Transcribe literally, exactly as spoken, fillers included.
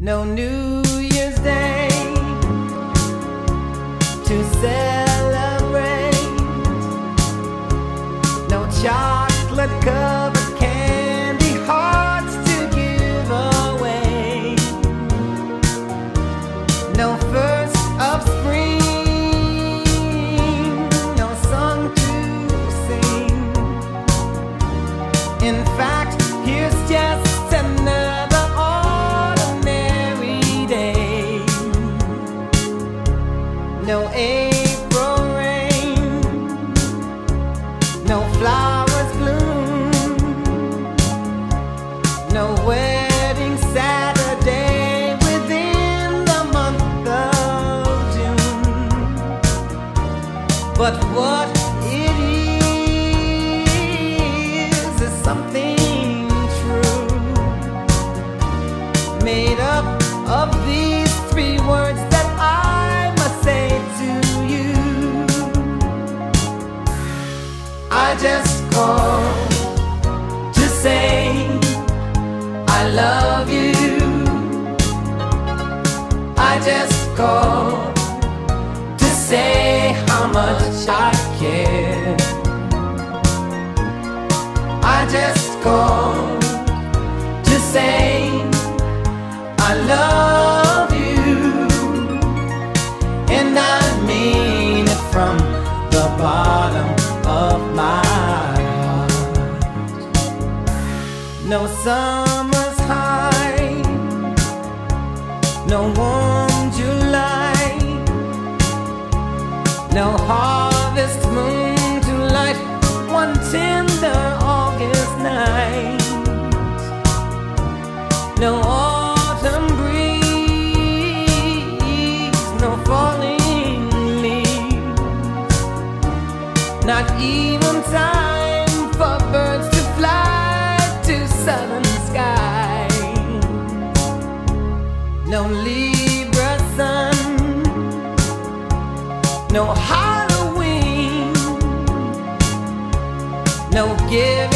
No New Year's Day to celebrate. No chocolate covered candy hearts to give away. No first of spring, no song to sing. In fact, here's just another ordinary day. No April rain, no flowers bloom, no wedding Saturday within the month of June. But what it is is something true, made up of these three words that I must say to you. I just called to say I love you. I just called to say how much I care. I just called to say I love you, and I mean it from the bottom of my heart. No summer's high, no warm July, no harvest moon to light one tender August night. No autumn breeze, no falling leaves, not even time for birds to fly to southern skies. No Libra sun, no Halloween, no giving